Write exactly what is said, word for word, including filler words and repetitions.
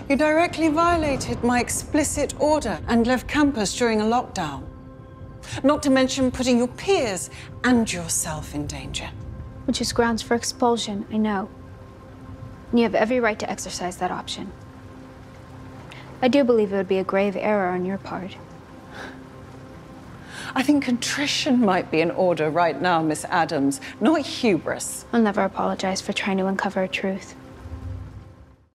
You directly violated my explicit order and left campus during a lockdown. Not to mention putting your peers and yourself in danger. Which is grounds for expulsion, I know. And you have every right to exercise that option. I do believe it would be a grave error on your part. I think contrition might be in order right now, Miss Adams, not hubris. I'll never apologize for trying to uncover a truth.